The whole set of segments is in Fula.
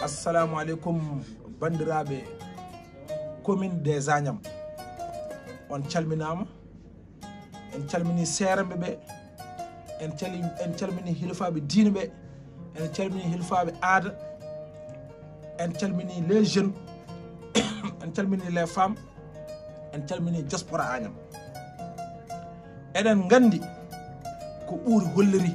assalamu alaikum bandiraɓe commune des Agnam on calminama en calmini seeramɓe ɓe en calmini hilfaɓe diine ɓe en calmini hilfaɓe aada en calmini les jeunes en calmini les femmes en calmini diaspora Agnam eɗen gandi ko ɓuuri holliri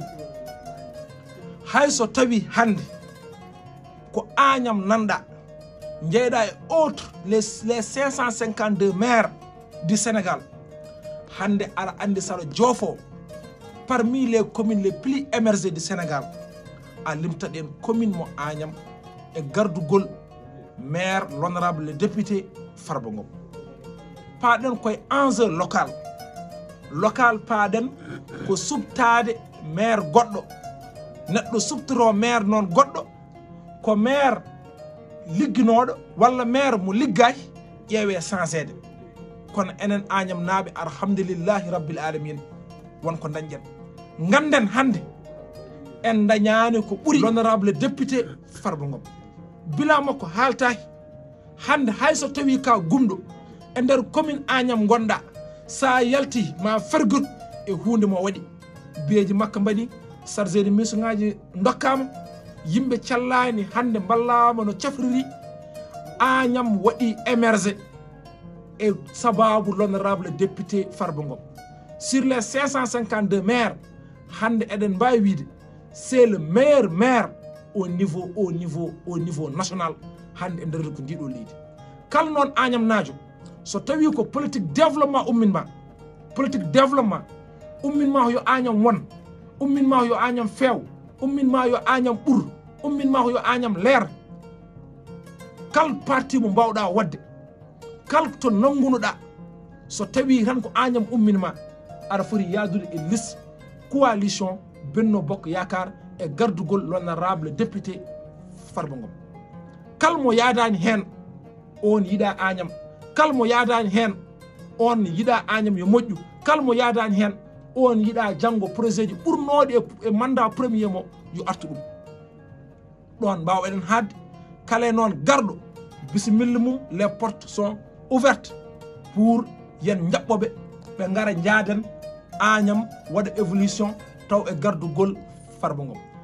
hayso tawi hande ko Agnam nanɗa jeyɗa e autre les 552 maires du Sénégal hande ara andi saɗa joofo parmi les communes les plus émergées du Sénégal a limtaɗen commune mo Agnam e gardugol maire l'honorable le député Farba Ngom paaɗen koye enjeu local paaɗen ko subtade maire goɗɗo neɗɗo subtoro maire noon goɗɗo ko maire ligginoɗo walla maire mo liggaki ƴeewe changede kono enen Agnam naaɓe alhamdulillahi rabbil alamina wonko dañƴen ganden hande en dañani ko ɓuuri l'honorable député Farba Ngom bila makko haaltaki hande hayso tawi ka gumɗo e nder commune Agnam gonɗa sa yalti ma fergot e hunde mo waɗi biyeji makko mbaɗi chargé de mission ngaji dokkama yimɓe callani hande ballama no cafriri Agnam waɗi émergé e sababu l'honorable député Farba Ngom sur les 552 maires hande eɗen mbawi wiide c'est le meilleur maire au niveau national hande e nder ko ndiɗo leydi kala noon Agnam najo so tawi ko politique développement umminma politique développement umminma yo Agnam won umminma yo Agnam feew umminma yo Agnam ɓuur umminma yo Agnam leer kal parti mo mbawɗa wadde kal to nangunoɗa so tawi tan ko Agnam umminma aɗa foti yaadude e liste coalition Benno Bokk Yakar e gardugol l'honorable député Farba Ngom kal mo yaadani hen on yiɗa Agnam kal mo yaadani hen on yiɗa Agnam yo moƴƴu kal mo yaadani hen on yiɗa janggo projet ji ɓurnoɗe e mandat premier mo yo artu ɗum ɗon mbawɗen hadde kala noon garɗo bisimilla mum les portes sont ouvertes pour yen jaɓɓoɓe ɓe gara jaaden Agnam waɗa évolution taw e gardugol Farba Ngom